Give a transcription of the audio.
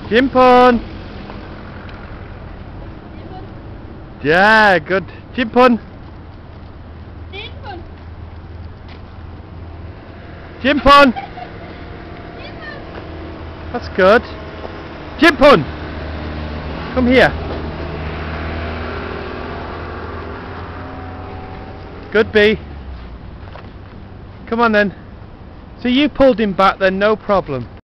Jinpun! Yeah, good. Jinpun! Jinpun! Jinpun! That's good. Jinpun! Come here. Good Bee. Come on then. So you pulled him back then, no problem.